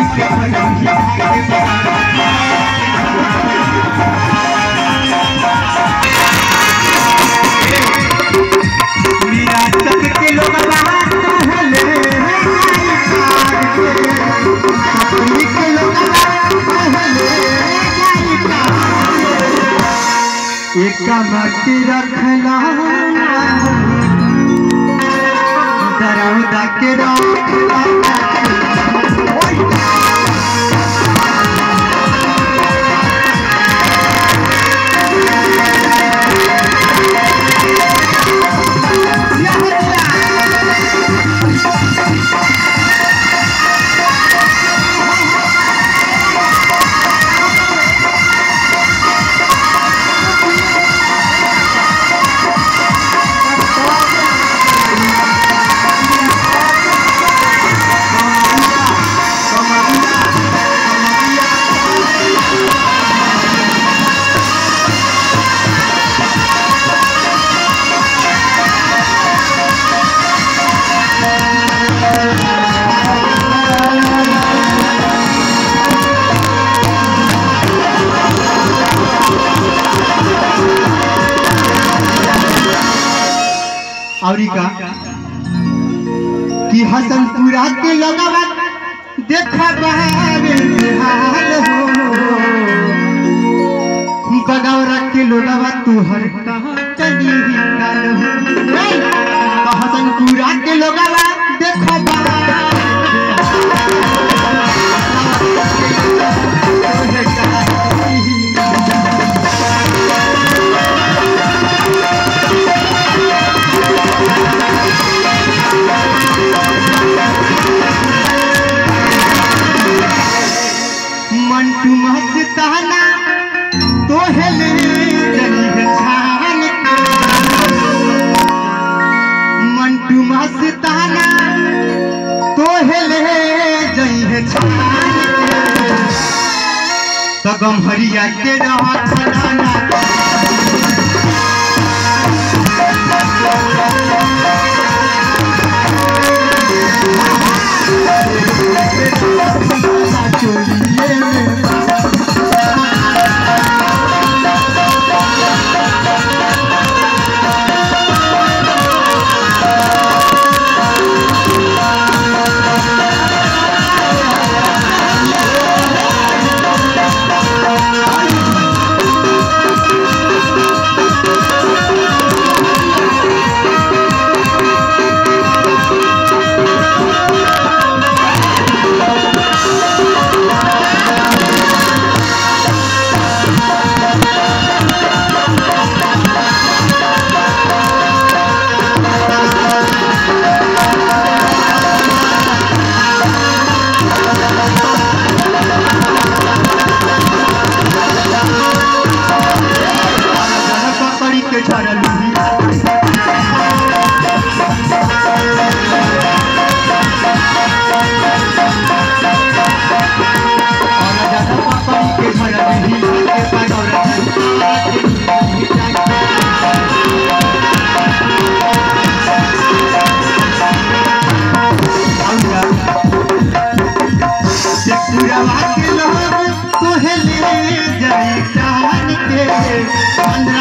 मटी रखला दरौदा के का कि हसनपुरा के लगवा देखा बहावे हाल हो बगौरा के लगवा तुहर कहां चली काल हो तो हसनपुरा के लगवा देखा मंटू मस्ताना तो हेले जनी छान मंटू मस्ताना तो हेले जई छान तो गमहरिया के रहत फलाना तो हेले जाई कान के